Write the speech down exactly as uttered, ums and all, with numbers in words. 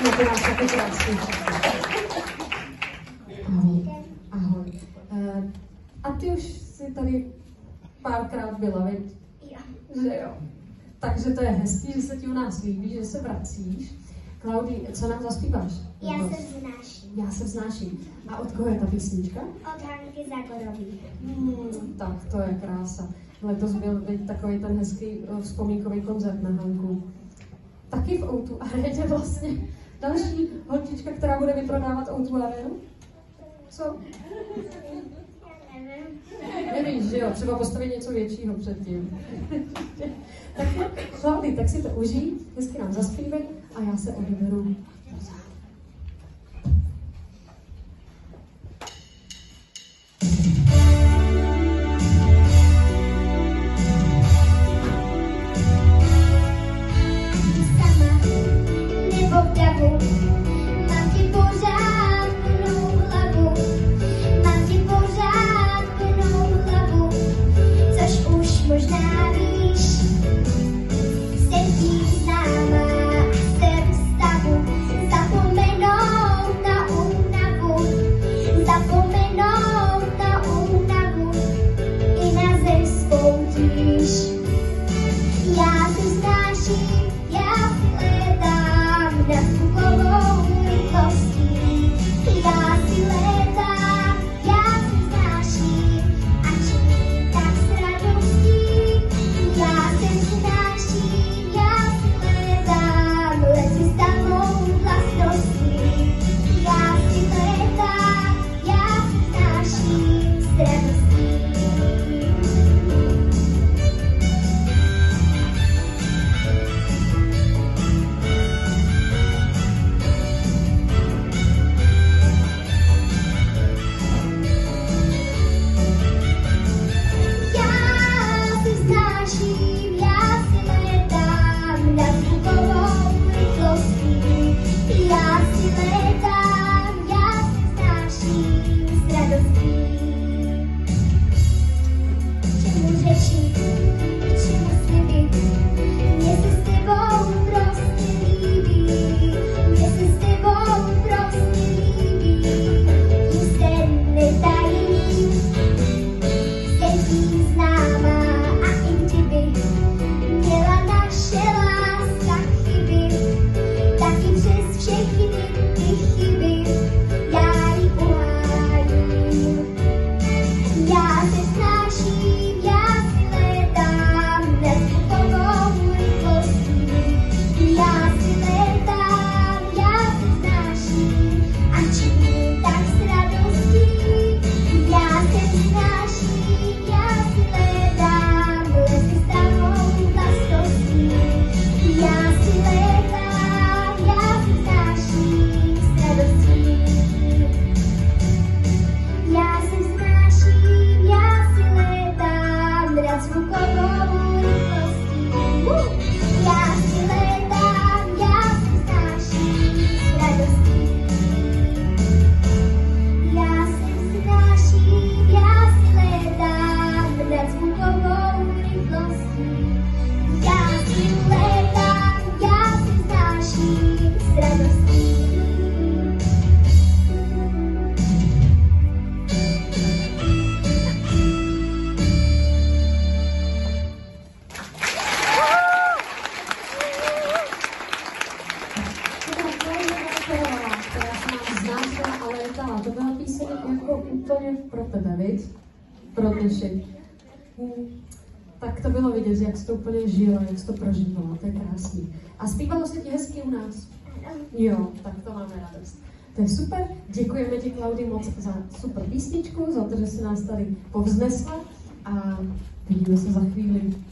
Je to nás taky krásný. Ahoj. Ahoj. Uh, a ty už jsi tady párkrát byla, viď? Jo. Že jo. Takže to je hezký, že se ti u nás líbí, že se vracíš. Klaudii, co nám zaspíváš? Já se vznáším. Já se vznáším. A od koho je ta písnička? Od Hanky Zagorový. Hmm, tak to je krása. Letos byl takový ten hezký vzpomínkový koncert na Hanku. Taky v O dva aréně vlastně. Další holčička, která bude vyprodávat O dva arénu? Co? Já nevím. Nevíš, že jo? Třeba postavit něco většího předtím. Tak Klaudii, tak si to užij, hezky nám zaspívej a já se odeberu. To byla píseň jako úplně pro tebe, viď? Pro dnešek. Tak to bylo vidět, jak jsi to úplně žila, jak jsi to prožívala, to je krásný. A zpívalo se ti hezky u nás? Jo, tak to máme radost. To je super, děkujeme ti, Klaudii, moc za super písničku, za to, že jsi nás tady povznesla a vidíme se za chvíli.